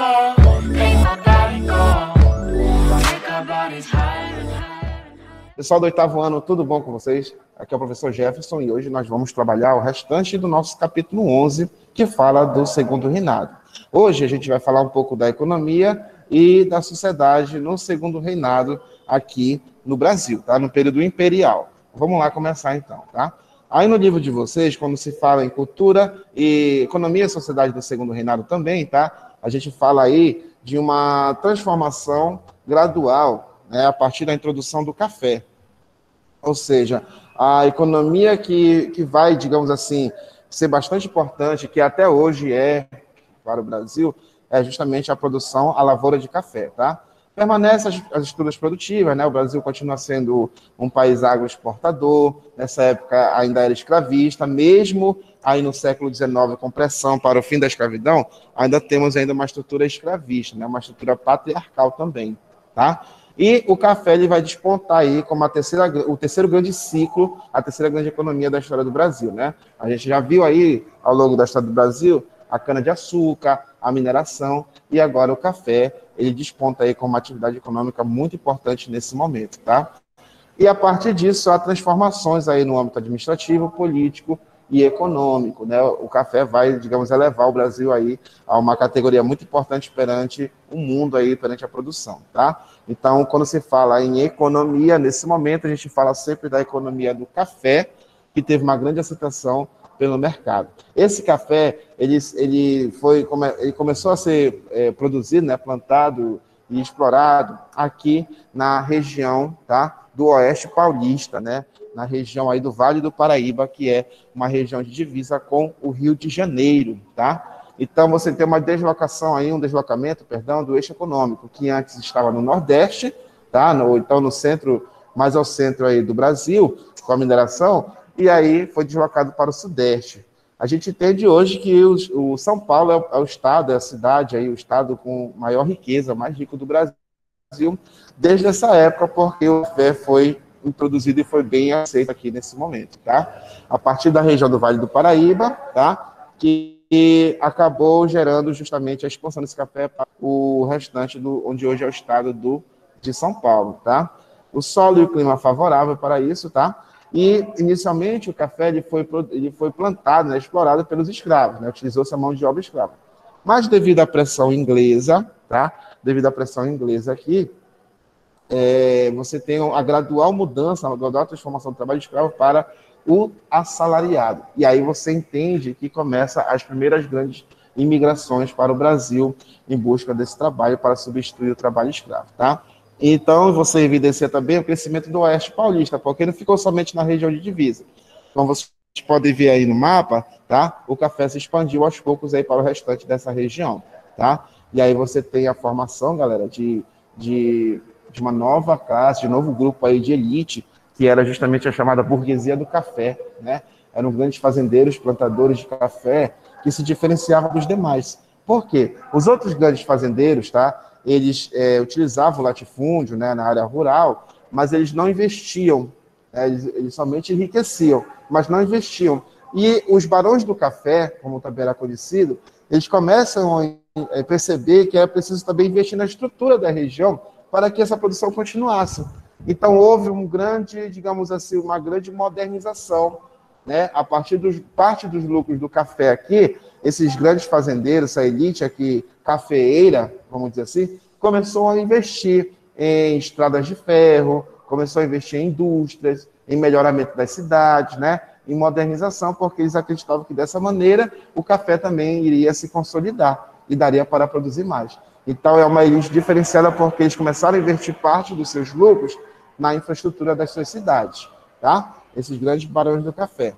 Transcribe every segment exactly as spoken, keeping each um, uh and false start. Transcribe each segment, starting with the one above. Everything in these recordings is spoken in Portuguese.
Pessoal do oitavo ano, tudo bom com vocês? Aqui é o professor Jefferson e hoje nós vamos trabalhar o restante do nosso capítulo onze, que fala do segundo reinado. Hoje a gente vai falar um pouco da economia e da sociedade no segundo reinado aqui no Brasil, tá? No período imperial. Vamos lá começar então, tá? Aí no livro de vocês, quando se fala em cultura e economia e sociedade do segundo reinado também, tá? A gente fala aí de uma transformação gradual, né, a partir da introdução do café. Ou seja, a economia que, que vai, digamos assim, ser bastante importante, que até hoje é para o Brasil, é justamente a produção, a lavoura de café, tá? Permanece as, as estruturas produtivas, né? O Brasil continua sendo um país agroexportador, nessa época ainda era escravista, mesmo aí no século dezenove, com pressão para o fim da escravidão, ainda temos ainda uma estrutura escravista, né? Uma estrutura patriarcal também, tá? E o café ele vai despontar aí como a terceira, o terceiro grande ciclo, a terceira grande economia da história do Brasil, né? A gente já viu aí, ao longo da história do Brasil, a cana-de-açúcar, a mineração, e agora o café, ele desponta aí como uma atividade econômica muito importante nesse momento, tá? E a partir disso, há transformações aí no âmbito administrativo, político e econômico, né? O café vai, digamos, elevar o Brasil aí a uma categoria muito importante perante o mundo aí, perante a produção, tá? Então, quando se fala em economia, nesse momento, a gente fala sempre da economia do café, que teve uma grande aceitação pelo mercado. Esse café, ele, ele, foi, ele começou a ser é, produzido, né, plantado e explorado aqui na região, tá, do Oeste Paulista, né, na região aí do Vale do Paraíba, que é uma região de divisa com o Rio de Janeiro, tá? Então, você tem uma deslocação aí, um deslocamento, perdão, do eixo econômico, que antes estava no Nordeste, tá? No, então no centro, mais ao centro aí do Brasil, com a mineração, e aí foi deslocado para o Sudeste. A gente entende hoje que o, o São Paulo é o, é o estado, é a cidade, aí, o estado com maior riqueza, mais rico do Brasil, desde essa época, porque o café foi introduzido e foi bem aceito aqui nesse momento, tá? A partir da região do Vale do Paraíba, tá? Que e acabou gerando justamente a expansão desse café para o restante do onde hoje é o estado do, de São Paulo, tá? O solo e o clima favorável para isso, tá? E inicialmente o café ele foi, ele foi plantado, né, explorado pelos escravos, né? Utilizou-se a mão de obra escrava. Mas devido à pressão inglesa, tá? Devido à pressão inglesa aqui, é, você tem a gradual mudança, a gradual transformação do trabalho escravo para o assalariado. E aí você entende que começa as primeiras grandes imigrações para o Brasil em busca desse trabalho para substituir o trabalho escravo, tá? Então, você evidencia também o crescimento do Oeste Paulista, porque não ficou somente na região de divisa. Como vocês podem ver aí no mapa, tá? O café se expandiu aos poucos aí para o restante dessa região, tá? E aí você tem a formação, galera, de, de, de uma nova classe, de um novo grupo aí de elite, que era justamente a chamada burguesia do café, né? Eram grandes fazendeiros, plantadores de café, que se diferenciavam dos demais. Por quê? Os outros grandes fazendeiros, tá? Eles é, utilizavam o latifúndio, né, na área rural, mas eles não investiam, né? eles, eles somente enriqueciam, mas não investiam. E os barões do café, como também era conhecido, eles começam a perceber que é preciso também investir na estrutura da região para que essa produção continuasse. Então, houve um grande, digamos assim, uma grande modernização, né? A partir dos parte dos lucros do café aqui, esses grandes fazendeiros, essa elite aqui, cafeeira, vamos dizer assim, começou a investir em estradas de ferro, começou a investir em indústrias, em melhoramento das cidades, né? Em modernização, porque eles acreditavam que dessa maneira o café também iria se consolidar e daria para produzir mais. Então, é uma elite diferenciada porque eles começaram a investir parte dos seus lucros na infraestrutura das suas cidades, tá? Esses grandes barões do café.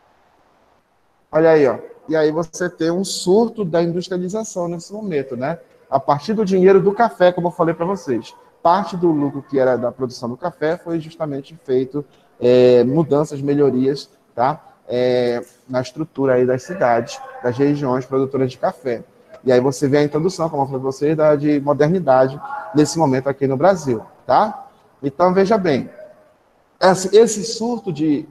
Olha aí, ó. E aí você tem um surto da industrialização nesse momento, né? A partir do dinheiro do café, como eu falei para vocês. Parte do lucro que era da produção do café foi justamente feito é, mudanças, melhorias, tá? É, na estrutura aí das cidades, das regiões produtoras de café. E aí você vê a introdução, como eu falei para vocês, da, de modernidade nesse momento aqui no Brasil, tá? Então, veja bem, esse surto de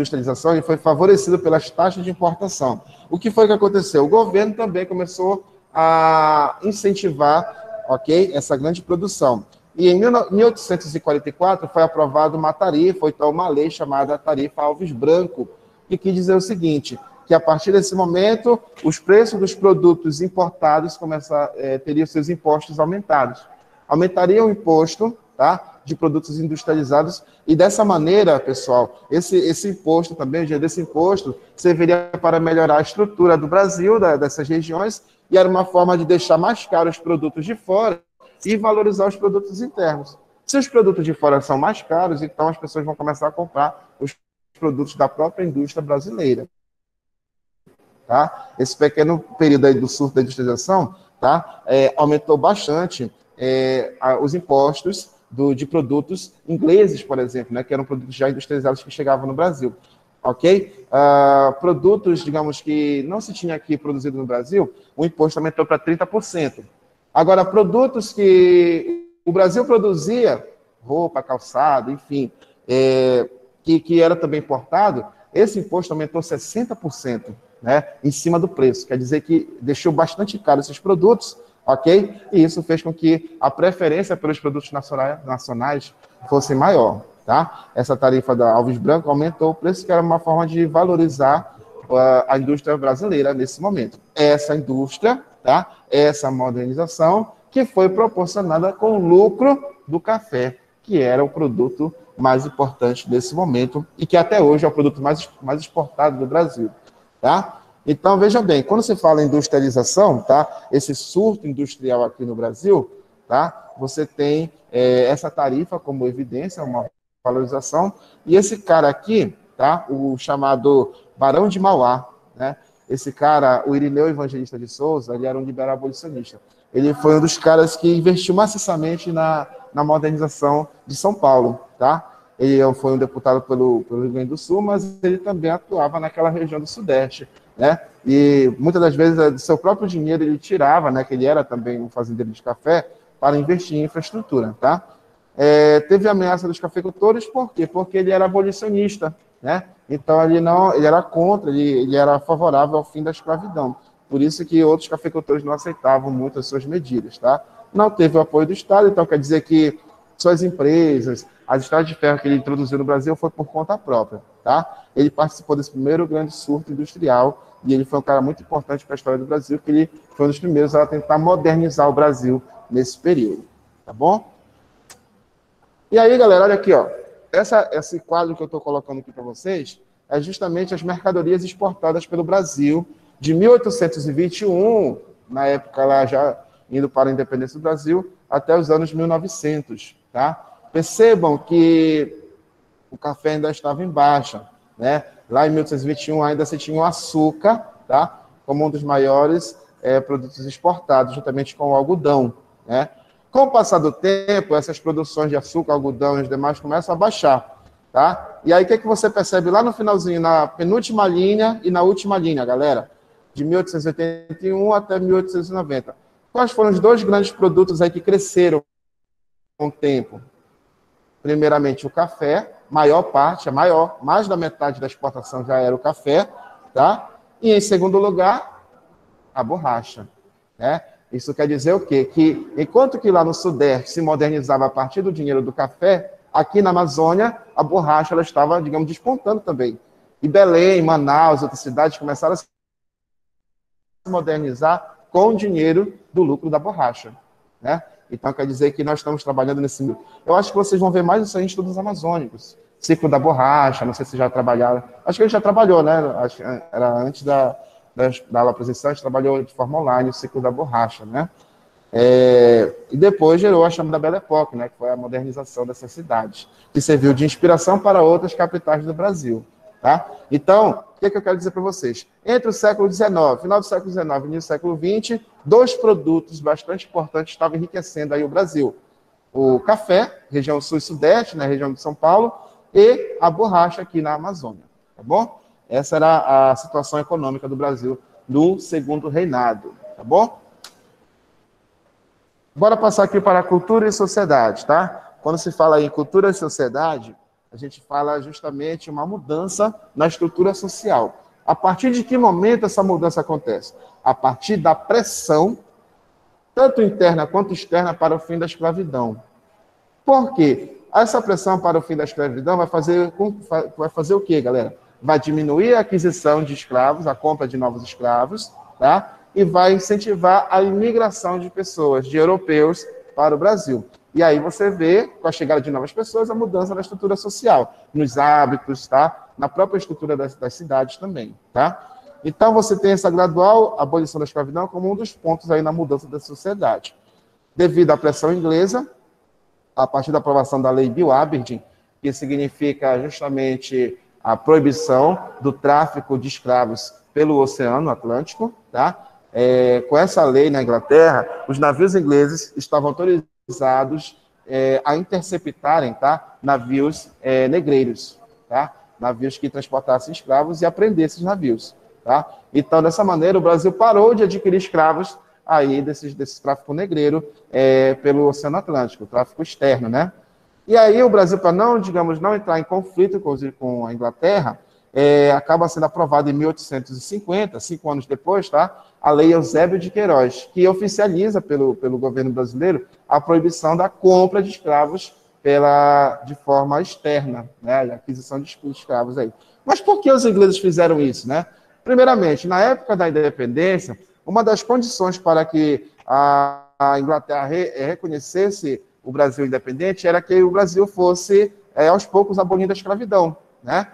industrialização foi favorecido pelas taxas de importação. O que foi que aconteceu? O governo também começou a incentivar, ok, essa grande produção. E em mil oitocentos e quarenta e quatro foi aprovada uma tarifa, ou então uma lei chamada Tarifa Alves Branco, que quis dizer o seguinte, que a partir desse momento, os preços dos produtos importados começar, é, teriam seus impostos aumentados. Aumentaria o imposto, tá, de produtos industrializados, e dessa maneira, pessoal, esse, esse imposto também, o dia desse imposto, serviria para melhorar a estrutura do Brasil, da, dessas regiões, e era uma forma de deixar mais caros os produtos de fora e valorizar os produtos internos. Se os produtos de fora são mais caros, então as pessoas vão começar a comprar os produtos da própria indústria brasileira. Tá? Esse pequeno período aí do surto da industrialização, tá? é, aumentou bastante é, a, os impostos do, de produtos ingleses, por exemplo, né? Que eram produtos já industrializados que chegavam no Brasil. Ok? Uh, produtos, digamos, que não se tinha aqui produzido no Brasil, o imposto aumentou para trinta por cento. Agora, produtos que o Brasil produzia, roupa, calçado, enfim, é, que, que era também importado, esse imposto aumentou sessenta por cento, né, em cima do preço. Quer dizer que deixou bastante caro esses produtos, ok? E isso fez com que a preferência pelos produtos nacionais, nacionais fosse maior, tá? Essa tarifa da Alves Branco aumentou o preço, que era uma forma de valorizar uh, a indústria brasileira nesse momento. Essa indústria, tá? Essa modernização que foi proporcionada com o lucro do café, que era o produto mais importante desse momento e que até hoje é o produto mais, mais exportado do Brasil, tá? Então, veja bem, quando se fala em industrialização, tá? Esse surto industrial aqui no Brasil, tá? Você tem é, essa tarifa como evidência, uma valorização, e esse cara aqui, tá? O chamado Barão de Mauá, né? Esse cara, o Irineu Evangelista de Souza, ele era um liberal abolicionista. Ele foi um dos caras que investiu maciçamente na, na modernização de São Paulo, tá? Ele foi um deputado pelo, pelo Rio Grande do Sul, mas ele também atuava naquela região do Sudeste, né? E muitas das vezes do seu próprio dinheiro ele tirava, né? Que ele era também um fazendeiro de café, para investir em infraestrutura, tá? É, teve ameaça dos cafeicultores, por quê? Porque ele era abolicionista, né? Então ele não, ele era contra, ele, ele era favorável ao fim da escravidão. Por isso que outros cafeicultores não aceitavam muito as suas medidas, tá? Não teve o apoio do Estado, então quer dizer que suas empresas, as estradas de ferro que ele introduziu no Brasil foi por conta própria, tá? Ele participou desse primeiro grande surto industrial e ele foi um cara muito importante para a história do Brasil, que ele foi um dos primeiros a tentar modernizar o Brasil nesse período, tá bom? E aí, galera, olha aqui, ó. Essa, esse quadro que eu estou colocando aqui para vocês é justamente as mercadorias exportadas pelo Brasil de mil oitocentos e vinte e um, na época lá já indo para a independência do Brasil, até os anos mil e novecentos, tá? Percebam que o café ainda estava em baixa, né? Lá em mil oitocentos e vinte e um ainda se tinha o açúcar, tá? Como um dos maiores é, produtos exportados, juntamente com o algodão, né? Com o passar do tempo, essas produções de açúcar, algodão e os demais começam a baixar, tá? E aí, o que, é que você percebe lá no finalzinho, na penúltima linha e na última linha, galera? De mil oitocentos e oitenta e um até mil oitocentos e noventa. Quais foram os dois grandes produtos aí que cresceram com o tempo? Primeiramente, o café, maior parte, a maior, mais da metade da exportação já era o café, tá? E, em segundo lugar, a borracha, né? Isso quer dizer o quê? Que enquanto que lá no Sudeste se modernizava a partir do dinheiro do café, aqui na Amazônia, a borracha ela estava, digamos, despontando também. E Belém, Manaus, outras cidades começaram a se modernizar com o dinheiro do lucro da borracha, né? Então, quer dizer que nós estamos trabalhando nesse... Eu acho que vocês vão ver mais isso aí em estudos amazônicos. Ciclo da borracha, não sei se já trabalharam. Acho que ele já trabalhou, né? Acho que era antes da... da, da aula presencial, a gente trabalhou de forma online o ciclo da borracha, né? É, e depois gerou a chamada Belle Époque, né? Que foi a modernização dessas cidades, que serviu de inspiração para outras capitais do Brasil, tá? Então, o que, é que eu quero dizer para vocês? Entre o século dezenove, final do século dezenove e início do século vinte, dois produtos bastante importantes estavam enriquecendo aí o Brasil. O café, região sul e sudeste, na região de São Paulo, e a borracha aqui na Amazônia, tá bom? Essa era a situação econômica do Brasil no segundo reinado, tá bom? Bora passar aqui para a cultura e sociedade, tá? Quando se fala em cultura e sociedade, a gente fala justamente uma mudança na estrutura social. A partir de que momento essa mudança acontece? A partir da pressão, tanto interna quanto externa, para o fim da escravidão. Por quê? Essa pressão para o fim da escravidão vai fazer, vai fazer o quê, galera? Vai diminuir a aquisição de escravos, a compra de novos escravos, tá? E vai incentivar a imigração de pessoas, de europeus, para o Brasil. E aí você vê, com a chegada de novas pessoas, a mudança na estrutura social, nos hábitos, tá? Na própria estrutura das, das cidades também, tá? Então você tem essa gradual abolição da escravidão como um dos pontos aí na mudança da sociedade. Devido à pressão inglesa, a partir da aprovação da Lei Bill Aberdeen, que significa justamente a proibição do tráfico de escravos pelo Oceano Atlântico, tá? É, com essa lei na Inglaterra, os navios ingleses estavam autorizados é, a interceptarem, tá? Navios é, negreiros, tá? Navios que transportassem escravos e apreendessem esses navios, tá? Então, dessa maneira, o Brasil parou de adquirir escravos aí desse, desse tráfico negreiro é, pelo Oceano Atlântico, tráfico externo, né? E aí o Brasil, para não, digamos, não entrar em conflito com, com a Inglaterra, é, acaba sendo aprovado em mil oitocentos e cinquenta, cinco anos depois, tá? A Lei Eusébio de Queiroz, que oficializa pelo, pelo governo brasileiro a proibição da compra de escravos pela, de forma externa, né? A aquisição de escravos aí. Mas por que os ingleses fizeram isso, né? Primeiramente, na época da independência, uma das condições para que a, a Inglaterra re, reconhecesse o Brasil independente era que o Brasil fosse, é, aos poucos, abolindo a escravidão, né?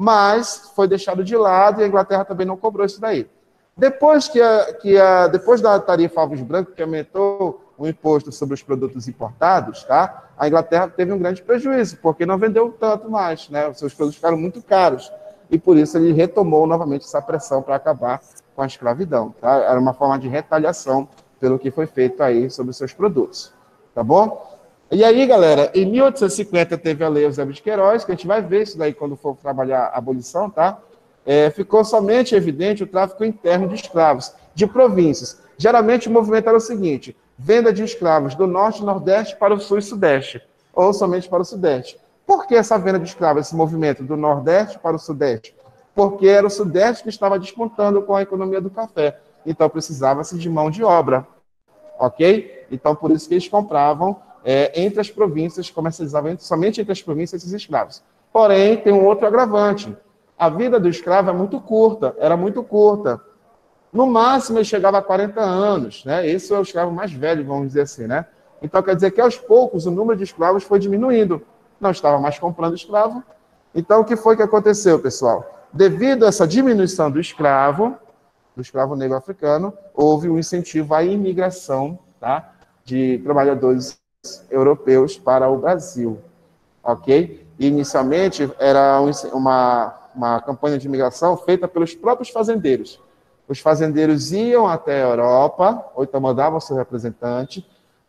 Mas foi deixado de lado e a Inglaterra também não cobrou isso daí. Depois, que a, que a, depois da tarifa Alves Branco, que aumentou o imposto sobre os produtos importados, tá? A Inglaterra teve um grande prejuízo, porque não vendeu tanto mais, né? Os seus produtos ficaram muito caros. E por isso ele retomou novamente essa pressão para acabar com a escravidão, tá? Era uma forma de retaliação pelo que foi feito aí sobre os seus produtos, tá bom? E aí, galera, em mil oitocentos e cinquenta teve a Lei Eusébio de Queiroz, que a gente vai ver isso daí quando for trabalhar a abolição, tá? É, ficou somente evidente o tráfico interno de escravos, de províncias. Geralmente o movimento era o seguinte: venda de escravos do norte e nordeste para o sul e sudeste, ou somente para o sudeste. Por que essa venda de escravos, esse movimento do nordeste para o sudeste? Porque era o sudeste que estava despontando com a economia do café. Então precisava-se de mão de obra, ok? Então por isso que eles compravam é, entre as províncias, comercializavam somente entre as províncias esses escravos. Porém, tem um outro agravante. A vida do escravo é muito curta, era muito curta. No máximo, ele chegava a quarenta anos, né? Esse é o escravo mais velho, vamos dizer assim, né? Então, quer dizer que, aos poucos, o número de escravos foi diminuindo. Não estava mais comprando escravo. Então, o que foi que aconteceu, pessoal? Devido a essa diminuição do escravo, do escravo negro africano, houve um incentivo à imigração, tá? De trabalhadores europeus para o Brasil, ok? E, inicialmente, era uma... uma campanha de imigração feita pelos próprios fazendeiros. Os fazendeiros iam até a Europa, ou então mandavam seu representante,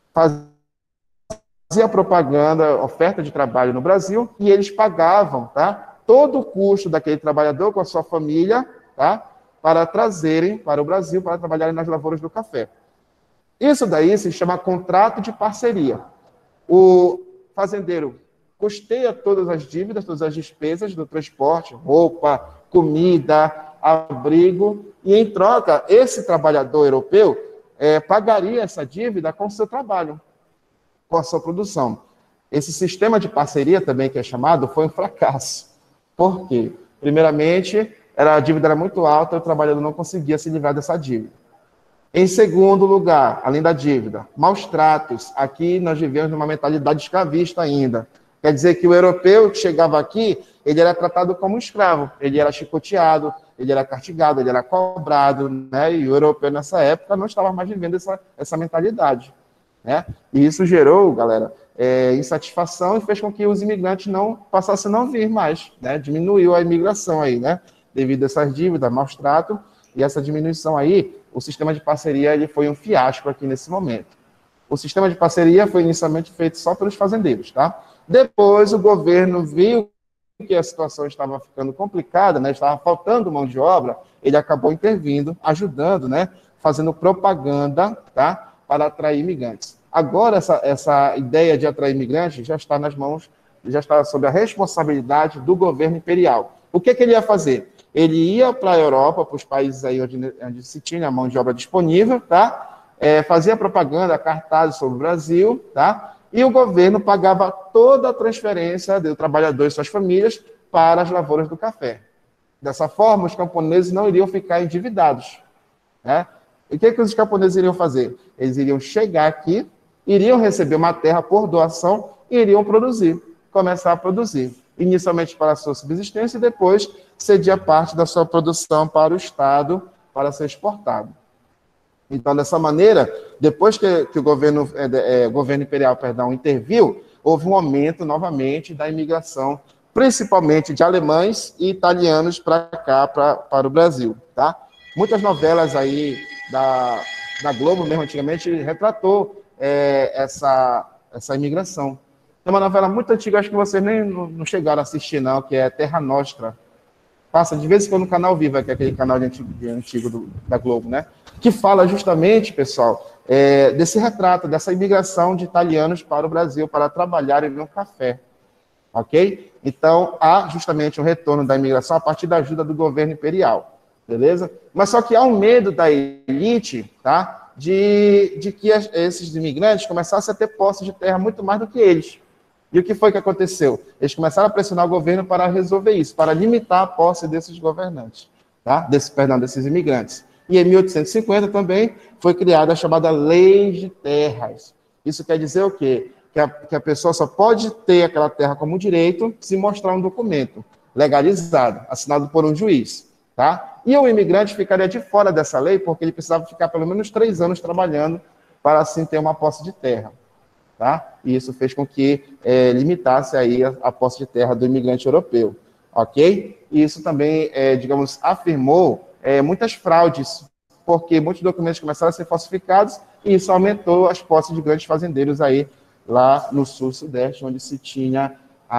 fazia propaganda, oferta de trabalho no Brasil, e eles pagavam, tá, todo o custo daquele trabalhador com a sua família, tá, para trazerem para o Brasil, para trabalharem nas lavouras do café. Isso daí se chama contrato de parceria. O fazendeiro custeia todas as dívidas, todas as despesas do transporte, roupa, comida, abrigo, e em troca, esse trabalhador europeu é, pagaria essa dívida com o seu trabalho, com a sua produção. Esse sistema de parceria também, que é chamado, foi um fracasso. Por quê? Primeiramente, era, a dívida era muito alta e o trabalhador não conseguia se livrar dessa dívida. Em segundo lugar, além da dívida, maus tratos. Aqui nós vivemos numa mentalidade escravista ainda. Quer dizer que o europeu que chegava aqui, ele era tratado como um escravo, ele era chicoteado, ele era castigado, ele era cobrado, né? E o europeu nessa época não estava mais vivendo essa, essa mentalidade, né? E isso gerou, galera, é, insatisfação e fez com que os imigrantes não passassem a não vir mais, né? Diminuiu a imigração aí, né? Devido a essas dívidas, maus tratos, e essa diminuição aí, o sistema de parceria ele foi um fiasco aqui nesse momento. O sistema de parceria foi inicialmente feito só pelos fazendeiros, tá? Depois o governo viu que a situação estava ficando complicada, né? Estava faltando mão de obra, ele acabou intervindo, ajudando, né? Fazendo propaganda, tá? Para atrair imigrantes. Agora essa, essa ideia de atrair imigrantes já está nas mãos, já está sob a responsabilidade do governo imperial. O que, que ele ia fazer? Ele ia para a Europa, para os países aí onde, onde se tinha a mão de obra disponível, tá? É, fazia propaganda, cartazes sobre o Brasil, tá? E o governo pagava toda a transferência do trabalhador e suas famílias para as lavouras do café. Dessa forma, os camponeses não iriam ficar endividados, né? E o que, que os camponeses iriam fazer? Eles iriam chegar aqui, iriam receber uma terra por doação e iriam produzir, começar a produzir. Inicialmente para a sua subsistência e depois cedia parte da sua produção para o Estado para ser exportado. Então, dessa maneira, depois que, que o governo, é, é, governo imperial perdão, interviu, houve um aumento novamente da imigração, principalmente de alemães e italianos para cá, pra, para o Brasil. Tá? Muitas novelas aí da, da Globo, mesmo antigamente, retratou é, essa, essa imigração. Tem uma novela muito antiga, acho que vocês nem não chegaram a assistir, não, que é Terra Nostra. Passa de vez em quando no Canal Viva, que é aquele canal de antigo, de antigo do, da Globo, né? Que fala justamente, pessoal, é, desse retrato, dessa imigração de italianos para o Brasil, para trabalharem no café. Ok? Então, há justamente um retorno da imigração a partir da ajuda do governo imperial. Beleza? Mas só que há um medo da elite, tá? De, de que as, esses imigrantes começassem a ter posse de terra muito mais do que eles. E o que foi que aconteceu? Eles começaram a pressionar o governo para resolver isso, para limitar a posse desses governantes, tá? Desse, perdão, desses imigrantes. E em mil oitocentos e cinquenta também foi criada a chamada Lei de Terras. Isso quer dizer o quê? Que a, que a pessoa só pode ter aquela terra como direito se mostrar um documento legalizado, assinado por um juiz, tá? E o imigrante ficaria de fora dessa lei porque ele precisava ficar pelo menos três anos trabalhando para assim ter uma posse de terra. Tá? E isso fez com que é, limitasse aí a, a posse de terra do imigrante europeu, ok? E isso também, é, digamos, afirmou é, muitas fraudes, porque muitos documentos começaram a ser falsificados e isso aumentou as posses de grandes fazendeiros aí lá no sul-sudeste, onde se tinha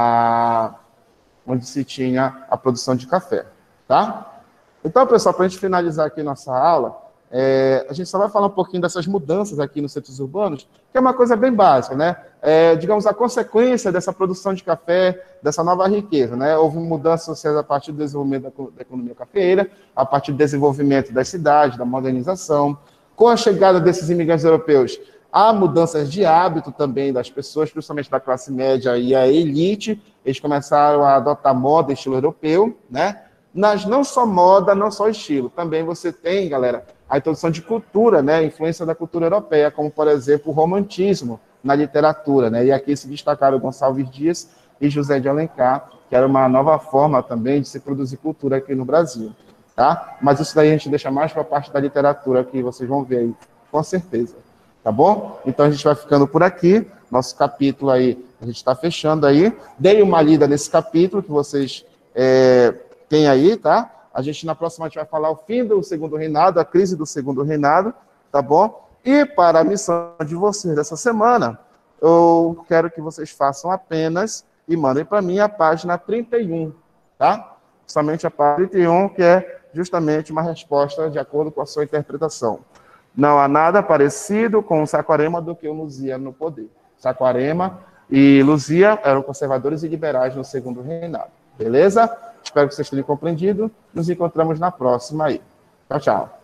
a, onde se tinha a produção de café, tá? Então, pessoal, para a gente finalizar aqui nossa aula, É, a gente só vai falar um pouquinho dessas mudanças aqui nos centros urbanos, que é uma coisa bem básica, né? É, digamos, a consequência dessa produção de café, dessa nova riqueza, né? Houve mudanças sociais a partir do desenvolvimento da, da economia cafeeira, a partir do desenvolvimento das cidades, da modernização. Com a chegada desses imigrantes europeus, há mudanças de hábito também das pessoas, principalmente da classe média e a elite. Eles começaram a adotar moda e estilo europeu, né? Mas não só moda, não só estilo. Também você tem, galera, a introdução de cultura, né, a influência da cultura europeia, como, por exemplo, o romantismo na literatura, né, e aqui se destacaram Gonçalves Dias e José de Alencar, que era uma nova forma também de se produzir cultura aqui no Brasil, tá? Mas isso daí a gente deixa mais para a parte da literatura, que vocês vão ver aí, com certeza, tá bom? Então a gente vai ficando por aqui, nosso capítulo aí, a gente está fechando aí, dei uma lida nesse capítulo que vocês é, têm aí, tá? A gente, na próxima, a gente vai falar o fim do segundo reinado, a crise do segundo reinado, tá bom? E para a missão de vocês dessa semana, eu quero que vocês façam apenas e mandem para mim a página trinta e um, tá? Somente a página trinta e um, que é justamente uma resposta de acordo com a sua interpretação. Não há nada parecido com o Saquarema do que o Luzia no poder. Saquarema e Luzia eram conservadores e liberais no segundo reinado. Beleza? Espero que vocês tenham compreendido. Nos encontramos na próxima aí. Tchau, tchau.